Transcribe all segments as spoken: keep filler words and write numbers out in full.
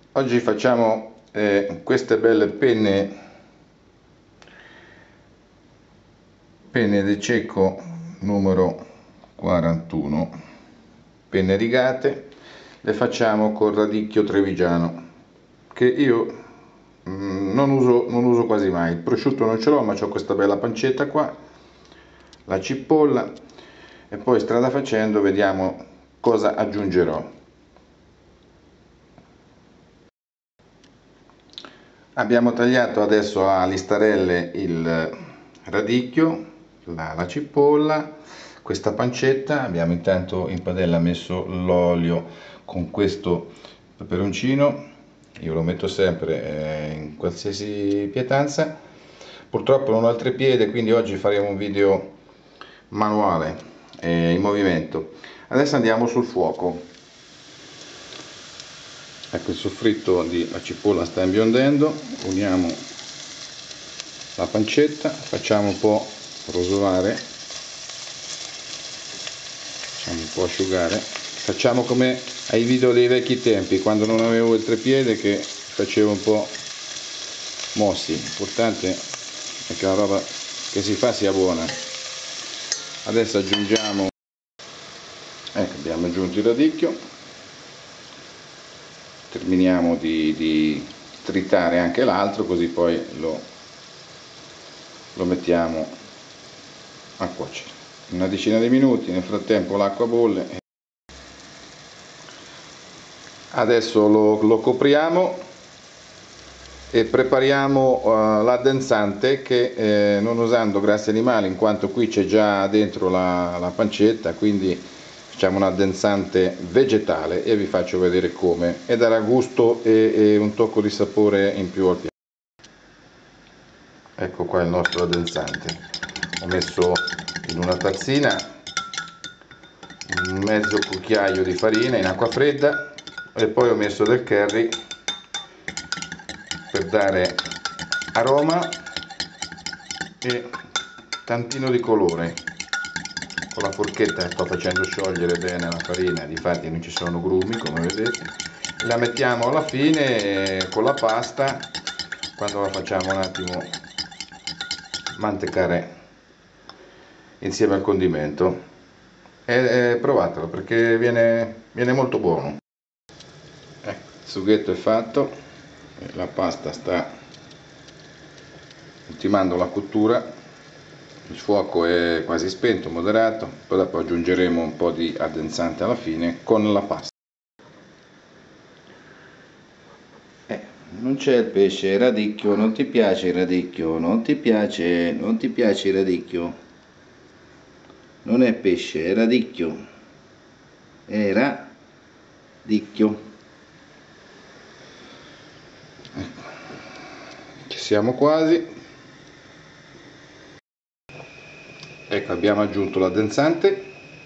Oggi facciamo eh, queste belle penne penne di cecco numero quarantuno, penne rigate. Le facciamo col radicchio trevigiano, che io mm, non uso, non uso quasi mai. Il prosciutto non ce l'ho, ma ho questa bella pancetta qua, la cipolla, e poi strada facendo vediamo cosa aggiungerò. Abbiamo tagliato adesso a listarelle il radicchio, la, la cipolla, questa pancetta. Abbiamo intanto in padella messo l'olio con questo peperoncino. Io lo metto sempre eh, in qualsiasi pietanza. Purtroppo non ho il treppiede, quindi oggi faremo un video manuale eh, in movimento. Adesso andiamo sul fuoco. Ecco, il soffritto di la cipolla sta imbiondendo. Uniamo la pancetta, facciamo un po' rosolare, facciamo un po' asciugare. Facciamo come ai video dei vecchi tempi, quando non avevo il treppiede, che facevo un po' mossi. L'importante è che la roba che si fa sia buona. Adesso aggiungiamo, ecco, abbiamo aggiunto il radicchio. Terminiamo di, di tritare anche l'altro, così poi lo, lo mettiamo a cuocere una decina di minuti. Nel frattempo l'acqua bolle. Adesso lo, lo copriamo e prepariamo uh, l'addensante, che eh, non usando grassi animali, in quanto qui c'è già dentro la, la pancetta, quindi facciamo un addensante vegetale e vi faccio vedere come, e darà gusto e, e un tocco di sapore in più al piatto. Ecco qua il nostro addensante. Ho messo in una tazzina un mezzo cucchiaio di farina in acqua fredda e poi ho messo del curry per dare aroma e tantino di colore. Con la forchetta sto facendo sciogliere bene la farina, difatti non ci sono grumi, come vedete. La mettiamo alla fine con la pasta, quando la facciamo un attimo mantecare insieme al condimento, e, e provatelo perché viene, viene molto buono. Ecco, il sughetto è fatto, la pasta sta ultimando la cottura. Il fuoco è quasi spento, moderato, poi dopo aggiungeremo un po' di addensante alla fine con la pasta. Eh, non c'è il pesce, radicchio, non ti piace il radicchio, non ti piace, non ti piace il radicchio. Non è pesce, è radicchio. È radicchio. Ecco. Ci siamo quasi. Ecco, abbiamo aggiunto l'addensante.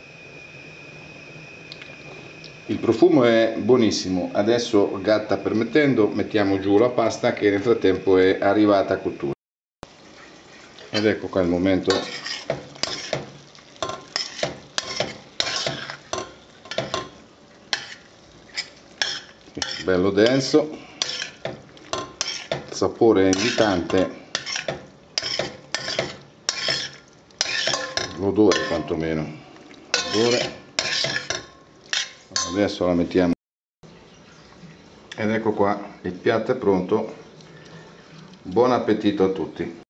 Il profumo è buonissimo. Adesso, gatta permettendo, mettiamo giù la pasta che nel frattempo è arrivata a cottura. Ed ecco qua il momento bello denso, il sapore è invitante, l'odore quantomeno, l'odore. Adesso la mettiamo ed ecco qua, il piatto è pronto. Buon appetito a tutti.